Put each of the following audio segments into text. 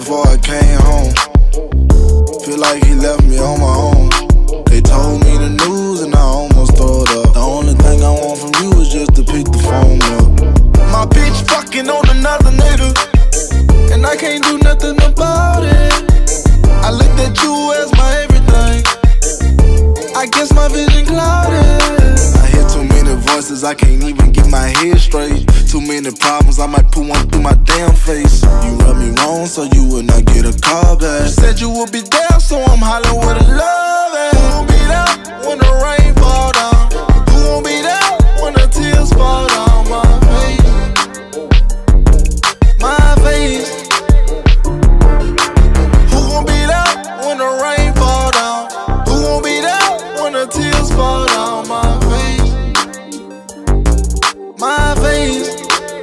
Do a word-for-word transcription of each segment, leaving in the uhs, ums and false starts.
before I came home. Feel like he left me on my own. They told me the news and I almost threw it up. The only thing I want from you is just to pick the phone up. My bitch fucking on another nigga, and I can't do nothing about it. I looked at you as my everything. I guess my vision clouded. I hear too many voices, I can't even get my head straight. Too many problems, I might put one through my damn face. You rub me wrong, so you would not get a call back. You said you would be there, so I'm hollering with a love at. Who gon' be there when the rain fall down? Who gon' be there when the tears fall down my face? My face. Who gon' be there when the rain fall down? Who gon' be there when the tears fall down my face? My face.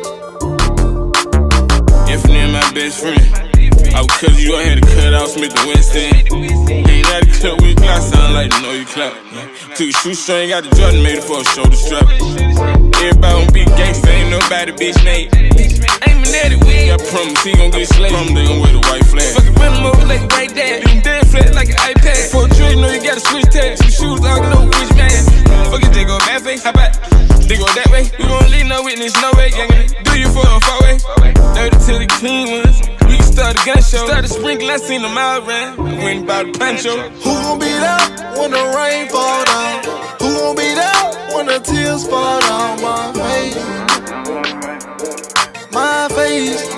Infinite, my best friend. I would cut you, I had to cut out Smith and Weston. Ain't had to cut with Glock, sound like you know you clap. Took a shoestring, got the Jordan, made it for a shoulder strap. Everybody gon' be gangsta, ain't nobody bitch made. Aiming at it, we I promise he gon' get slayed. Promise they gon' wear the white flag. Fucking run him over like a white dad. Do him dead flat like an iPad. For a drill, you know you gotta switch tags. Some shoes, I don't know which man. Fuck it, they go bad face, how about they go that way? We gon' leave no witness, no way, gang. Do you for a far way? Dirty till the clean ones. We started a gun show. Started sprinkling, I seen them out ran. I went about the pancho. Who gon' be there when the rain fall down? Who gon' be there when the tears fall down my face? My face.